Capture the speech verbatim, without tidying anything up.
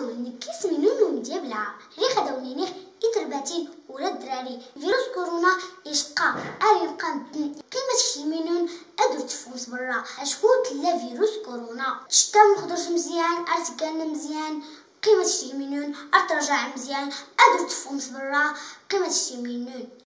أجرو نكيس منونو مديابلع ريخ دونينيخ إترباتين ولا الدراري فيروس كورونا يشقى أرين قام قيمة شيمينون أدو تفوس برا أشكوت لا فيروس كورونا تشتم خضرش مزيان أرتقان مزيان قيمة شيمينون أترجع مزيان أدو تفوس برا قيمة شيمينون